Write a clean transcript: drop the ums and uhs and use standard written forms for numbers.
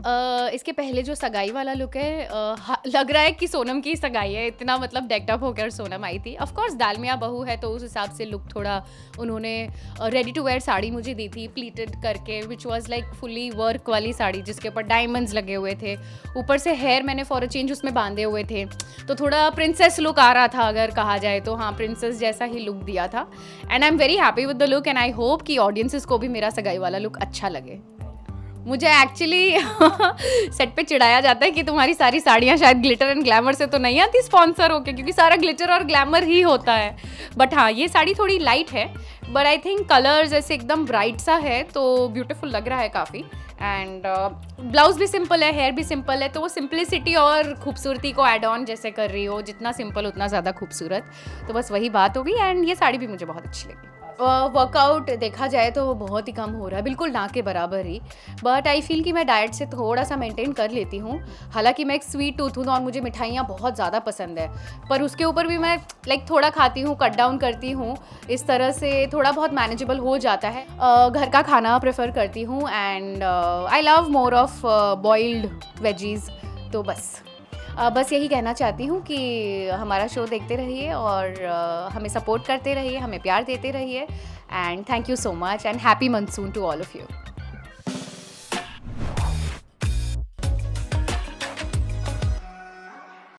इसके पहले जो सगाई वाला लुक है, लग रहा है कि सोनम की सगाई है, इतना मतलब डेक्ड अप होकर सोनम आई थी। ऑफ कोर्स दाल मियाँ बहू है तो उस हिसाब से लुक थोड़ा उन्होंने रेडी टू वेयर साड़ी मुझे दी थी, प्लीटेड करके, which was like fully work वाली साड़ी जिसके ऊपर डायमंड्स लगे हुए थे। ऊपर से हेयर मैंने फॉर अ चेंज उसमें बांधे हुए थे, तो थोड़ा प्रिंसेस लुक आ रहा था अगर कहा जाए तो। हाँ, प्रिंसेस जैसा ही लुक दिया था and I am very happy with the look and I hope कि ऑडियंसेस को भी मेरा सगाई वाला लुक अच्छा लगे। मुझे एक्चुअली सेट पे चिढ़ाया जाता है कि तुम्हारी सारी साड़ियाँ शायद ग्लिटर एंड ग्लैमर से तो नहीं आती स्पॉन्सर होके, क्योंकि सारा ग्लिटर और ग्लैमर ही होता है। बट हाँ, ये साड़ी थोड़ी लाइट है, बट आई थिंक कलर्स ऐसे एकदम ब्राइट सा है तो ब्यूटीफुल लग रहा है काफ़ी। एंड ब्लाउज भी सिंपल है, हेयर भी सिंपल है, तो वो सिंप्लिसिटी और खूबसूरती को ऐड ऑन जैसे कर रही हो, जितना सिंपल उतना ज़्यादा खूबसूरत, तो बस वही बात होगी। एंड ये साड़ी भी मुझे बहुत अच्छी लगी। वर्कआउट देखा जाए तो बहुत ही कम हो रहा है, बिल्कुल ना के बराबर ही, बट आई फील कि मैं डाइट से थोड़ा सा मेंटेन कर लेती हूँ। हालांकि मैं एक स्वीट टूथ हूँ और मुझे मिठाइयाँ बहुत ज़्यादा पसंद है, पर उसके ऊपर भी मैं लाइक थोड़ा खाती हूँ, कट डाउन करती हूँ, इस तरह से थोड़ा बहुत मैनेजेबल हो जाता है। घर का खाना प्रेफर करती हूँ and I love more of boiled veggies. तो बस यही कहना चाहती हूँ कि हमारा शो देखते रहिए और हमें सपोर्ट करते रहिए, हमें प्यार देते रहिए and thank you so much and happy monsoon to all of you.